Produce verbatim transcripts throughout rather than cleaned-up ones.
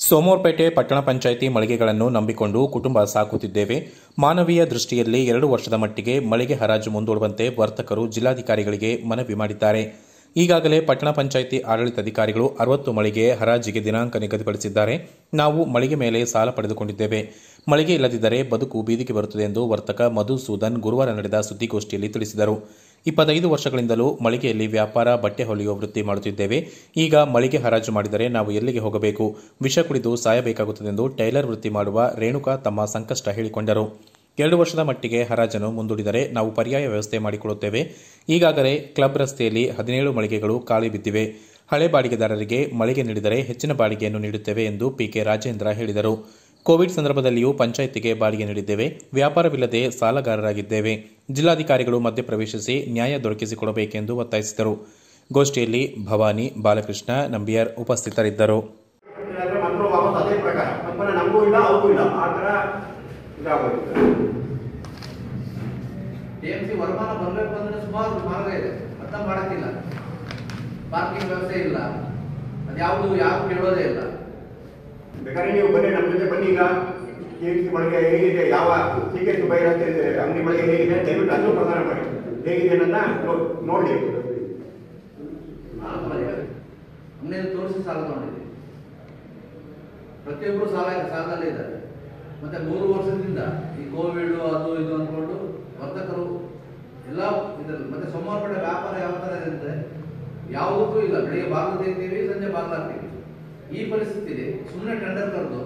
ಸೋಮವಾರಪೇಟೆ ಪಟ್ಟಣ ಪಂಚಾಯಿತಿ ಮಳಿಗೆಗಳನ್ನು ನಂಬಿಕೊಂಡು ಕುಟುಂಬ ಸಾಕುತ್ತಿದ್ದೇವೆ. ಮಾನವೀಯ ದೃಷ್ಟಿಯಲ್ಲಿ ಎರಡು ವರ್ಷದ ಮಟ್ಟಿಗೆ ಮಳಿಗೆ ಹರಾಜು ಮುಂದೂಡುವಂತೆ ವರ್ತಕರು ಜಿಲ್ಲಾಧಿಕಾರಿಗಳಿಗೆ ಮನವಿ ಮಾಡಿದ್ದಾರೆ. ಈಗಾಗಲೇ ಪಟ್ಟಣ ಪಂಚಾಯಿತಿ ಆಡಳಿತಾಧಿಕಾರಿಗಳು ಅರವತ್ತು ಮಳಿಗೆ ಹರಾಜಿಗೆ ದಿನಾಂಕ ನಿಗದಿಪಡಿಸಿದ್ದಾರೆ. ನಾವು ಮಳಿಗೆ ಮೇಲೆ ಸಾಲ ಪಡೆದುಕೊಂಡಿದ್ದೇವೆ. ಮಳಿಗೆ ಇಲ್ಲದಿದ್ದರೆ ಬದುಕು ಬೀದಿಗೆ ಬರುತ್ತದೆ ಎಂದು ವರ್ತಕ ಮಧುಸೂದನ್ ಗುರುವಾರ ನಡೆದ ಸುದ್ದಿಗೋಷ್ಠಿಯಲ್ಲಿ ತಿಳಿಸಿದರು. ಇಪ್ಪತ್ತೈದು ವರ್ಷಗಳಿಂದಲೂ ಮಳಿಗೆಯಲ್ಲಿ ವ್ಯಾಪಾರ, ಬಟ್ಟೆ ಹೊಲಿಯುವ ವೃತ್ತಿ ಮಾಡುತ್ತಿದ್ದೇವೆ. ಈಗ ಮಳಿಗೆ ಹರಾಜು ಮಾಡಿದರೆ ನಾವು ಎಲ್ಲಿಗೆ ಹೋಗಬೇಕು? ವಿಷ ಕುಡಿದು ಸಾಯಬೇಕಾಗುತ್ತದೆಂದು ಟೈಲರ್ ವೃತ್ತಿ ಮಾಡುವ ರೇಣುಕಾ ತಮ್ಮ ಸಂಕಷ್ಟ ಹೇಳಿಕೊಂಡರು. ಎರಡು ವರ್ಷದ ಮಟ್ಟಿಗೆ ಹರಾಜನ್ನು ಮುಂದೂಡಿದರೆ ನಾವು ಪರ್ಯಾಯ ವ್ಯವಸ್ಥೆ ಮಾಡಿಕೊಳ್ಳುತ್ತೇವೆ. ಈಗಾಗಲೇ ಕ್ಲಬ್ ರಸ್ತೆಯಲ್ಲಿ ಹದಿನೇಳು ಮಳಿಗೆಗಳು ಖಾಲಿ ಬಿದ್ದಿವೆ. ಹಳೆ ಬಾಡಿಗೆದಾರರಿಗೆ ಮಳಿಗೆ ನೀಡಿದರೆ ಹೆಚ್ಚಿನ ಬಾಡಿಗೆಯನ್ನು ನೀಡುತ್ತೇವೆ ಎಂದು ಪಿಕೆ ರಾಜೇಂದ್ರ ಹೇಳಿದರು. ಕೋವಿಡ್ ಸಂದರ್ಭದಲ್ಲಿಯೂ ಪಂಚಾಯಿತಿಗೆ ಬಾಡಿಗೆ ನೀಡಿದ್ದೇವೆ. ವ್ಯಾಪಾರವಿಲ್ಲದೆ ಸಾಲಗಾರರಾಗಿದ್ದೇವೆ. ಜಿಲ್ಲಾಧಿಕಾರಿಗಳು ಮಧ್ಯಪ್ರವೇಶಿಸಿ ನ್ಯಾಯ ದೊರಕಿಸಿಕೊಡಬೇಕೆಂದು ಒತ್ತಾಯಿಸಿದರು. ಗೋಷ್ಠಿಯಲ್ಲಿ ಭವಾನಿ, ಬಾಲಕೃಷ್ಣ, ನಂಬಿಯಾರ್ ಉಪಸ್ಥಿತರಿದ್ದರು. ಟಿಎಂಸಿ ವರಮಾನ ಬರಬೇಕು ಅಂದ್ರೆ ಸುಮಾರು ಮಾರ್ಗ ಇದೆ, ಅರ್ಥ ಮಾಡಕ್ಕಿಲ್ಲ. ಪಾರ್ಕಿಂಗ್ ವ್ಯವಸ್ಥೆ ಇಲ್ಲ, ಅದ್ಯಾವುದು ಯಾರು ಕೇಳೋದೇ ಇಲ್ಲ. ಬೇಕಾದ್ರೆ ನೀವು ಬನ್ನಿ, ನಮ್ಮ ಜೊತೆ ಬನ್ನಿ. ಈಗ ಟಿಎಂಸಿ ಮಳಿಗೆ ಹೇಗಿದೆ, ಯಾವ ಟಿಕೆಟ್ ಬೈರಸ್ತೆ ಅಂಗಡಿ ಮಳಿಗೆ ಹೇಗಿದೆ, ದಯವಿಟ್ಟು ಅದನ್ನು ಪ್ರದಾನ ಮಾಡಿ. ಹೇಗಿದೆ ಅನ್ನೋದನ್ನ ನೋಡಿ. ಅಂಗಡಿಯಲ್ಲಿ ತೋರಿಸಿ ಸಾಲ ತಗೊಂಡಿದ್ದೀವಿ. ಪ್ರತಿಯೊಬ್ಬರು ಸಾಲ ಸಾಲದಲ್ಲೇ ಇದ್ದಾರೆ. ಮತ್ತೆ ಮೂರು ವರ್ಷದಿಂದ ಈ ಕೋವಿಡ್ ಅದು ಇದು ಅಂದ್ಕೊಂಡು ವರ್ತಕರು ಎಲ್ಲ ಇದರಲ್ಲಿ ಮತ್ತೆ ಸೋಮವಾರಪೇಟೆ ವ್ಯಾಪಾರ ಯಾವ ಥರ ಇದೆ ಅಂದರೆ ಯಾವುದಕ್ಕೂ ಇಲ್ಲ. ಬೆಳಿಗ್ಗೆ ಬಾಗಿಲು ತೆಗಿತೀವಿ, ಸಂಜೆ ಬಾಗಿಲು ಹಾಕ್ತೀವಿ. ಈ ಪರಿಸ್ಥಿತಿಲಿ ಸುಮ್ಮನೆ ಟೆಂಡರ್ ಕರೆದು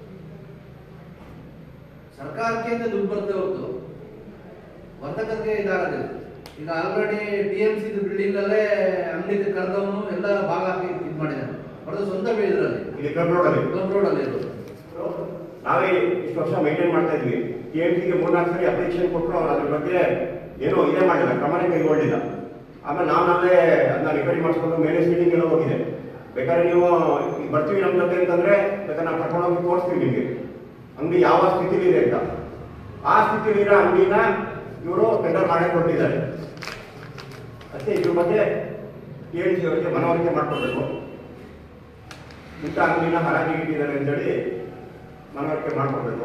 ಸರ್ಕಾರಕ್ಕೆ ಅಂತ ದುಡ್ಡು ಬರುತ್ತೆ ಹೊರತು ವರ್ತಕರಿಗೆ ಇದಾಗೋದಿಲ್ಲ. ಈಗ already T M C building ಅಲ್ಲೇ ಅಂಗಡಿ ಕರೆದವನು ಎಲ್ಲ ಭಾಗ ಹಾಕಿ ಇದು ಮಾಡಿದ್ದಾನೆ. ಹೊರದು ಸ್ವಂತ ಇದರಲ್ಲಿ ಕ್ಲಬ್ ರೋಡಲ್ಲಿ ಕ್ಲಬ್ ರೋಡಲ್ಲಿ ಇರೋದು. ನಾವೇ ಇಷ್ಟು ವರ್ಷ ಮೈಂಟೈನ್ ಮಾಡ್ತಾ ಇದ್ವಿ. ಟಿ ಎಂ ಸಿಗೆ ಮೂರ್ನಾಲ್ಕು ಸರಿ ಅಪ್ಲಿಕೇಶನ್ ಕೊಟ್ಟರು, ಅವ್ರು ಅದ್ರ ಬಗ್ಗೆ ಏನೋ ಇದೇ ಮಾಡಿಲ್ಲ, ಕ್ರಮನೇ ಕೈಗೊಳ್ಳಿಲ್ಲ. ಆಮೇಲೆ ನಾವು ನಾವೇ ಅದನ್ನ ರಿಪೇರಿ ಮಾಡಿಸ್ಕೊಂಡು ಮೇಲೆ ಸೀಟಿಂಗ್ ಎಲ್ಲ ಹೋಗಿದೆ. ಬೇಕಾದ್ರೆ ನೀವು ಈಗ ಬರ್ತೀವಿ ನಮ್ಮ ಜೊತೆ ಅಂತಂದ್ರೆ ಬೇಕಾದ್ರೆ ನಾವು ಕರ್ಕೊಂಡೋಗಿ ತೋರಿಸ್ತೀವಿ ನಿಮಗೆ ಅಂಗಡಿ ಯಾವ ಸ್ಥಿತಿಲಿ ಇದೆ ಅಂತ. ಆ ಸ್ಥಿತಿಲಿ ಇರೋ ಅಂಗಡಿನ ಇವರು ಟೆಂಡರ್ ಮಾಡೇ ಕೊಟ್ಟಿದ್ದಾರೆ. ಅಷ್ಟೇ, ಇದ್ರ ಬಗ್ಗೆ ಟಿ ಎಂ ಸಿ ಅವರಿಗೆ ಮನವರಿಕೆ ಮಾಡ್ಕೊಳ್ಬೇಕು. ಇಂಥ ಅಂಗಡಿನ ಹರಾಜಿಗೆ ಇಟ್ಟಿದ್ದಾರೆ ಅಂತೇಳಿ ಮನವರಿಕೆ ಮಾಡ್ಕೊಳ್ಬೇಕು.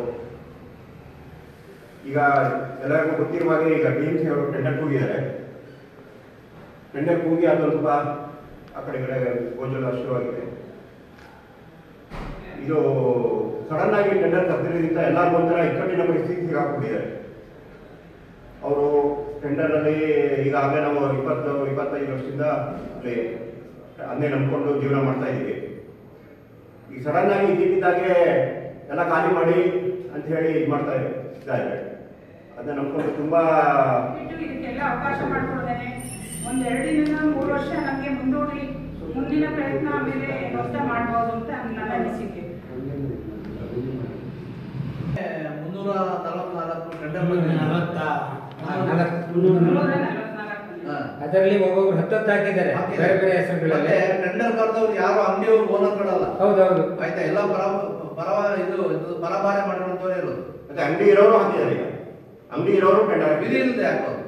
ಈಗ ಎಲ್ಲರಿಗೂ ಗೊತ್ತಿರುವ ಹಾಗೆ ಈಗ ಟಿ ಎಂ ಸಿ ಅವರು ಟೆಂಡರ್ ಕೂಗಿದ್ದಾರೆ. ಟೆಂಡರ್ ಕೂಗಿ ಅದು ಸ್ವಲ್ಪ ಆ ಕಡೆ ಕಡೆ ಗೋಜಲ ಶುರುವಾಗಿದೆ. ಇದು ಸಡನ್ ಆಗಿ ಟೆಂಡರ್ ಕರೆದಿರೋದ್ರಿಂದ ಎಲ್ಲರಿಗೂ ಒಂಥರ ಇಕ್ಕಟ್ಟಿನ ಪರಿಸ್ಥಿತಿಗೆ ಹಾಕ್ಬಿಟ್ಟಿದ್ದಾರೆ. ಅವರು ಟೆಂಡರಲ್ಲಿ ಈಗಾಗಲೇ ನಾವು ಇಪ್ಪತ್ತು ಇಪ್ಪತ್ತೈದು ವರ್ಷದಿಂದ ಅಲ್ಲಿ ಅದನ್ನೇ ನಂಬ್ಕೊಂಡು ಜೀವನ ಮಾಡ್ತಾ ಇದ್ದೀವಿ. ಈಗ ಸಡನ್ ಆಗಿ ಇದ್ದಿದ್ದಾಗೆ ಎಲ್ಲ ಖಾಲಿ ಮಾಡಿ ಅಂತ ಹೇಳಿ ಇದು ಮಾಡ್ತಾ ಇದ್ದಾರೆ. ಅದನ್ನ ನಂಬ್ಕೊಂಡು ತುಂಬಾ ಇದಕ್ಕೆಲ್ಲ ಅವಕಾಶ ಮಾಡ್ಕೊಳ್ತೇನೆ. ಒಂದ್ ಎರಡರಿಂದ ಮೂರು ವರ್ಷ ನಮಗೆ ಮುಂದೂಡಿ ಮುಂದಿನ ಪ್ರಯತ್ನ ಆಮೇಲೆ ವ್ಯವಸ್ಥೆ ಮಾಡಬಹುದು ಅಂತ ನನ್ನ ಅನಿಸಿಕೆ. ಮುನ್ನೂರ ನಲವತ್ನಾಲ್ಕು ಟೆಂಡರ್ ಅದರಲ್ಲಿ ಒಬ್ಬೊಬ್ರು ಹತ್ತತ್ತು ಹಾಕಿದ್ದಾರೆ ಬೇರೆ ಬೇರೆ ಹೆಸರುಗಳಲ್ಲಿ. ಟೆಂಡರ್ ಕರೆದವ್ರು ಯಾರು ಅಂಗಡಿಯವರು ಓನರ್ ಕೊಡಲ್ಲ. ಹೌದೌದು, ಆಯ್ತಾ, ಎಲ್ಲ ಪರ ಪರವ ಇದು ಪರಭಾರೆ ಮಾಡಿರುವಂತವರೇ ಇರೋದು. ಮತ್ತೆ ಅಂಗಡಿ ಇರೋರು ಹಾಕಿದ್ದಾರೆ. ಈಗ ಅಂಗಡಿ ಇರೋರು ಟೆಂಡರ್ ವಿಧಿ ಇಲ್ಲದೆ ಹಾಕೋದು.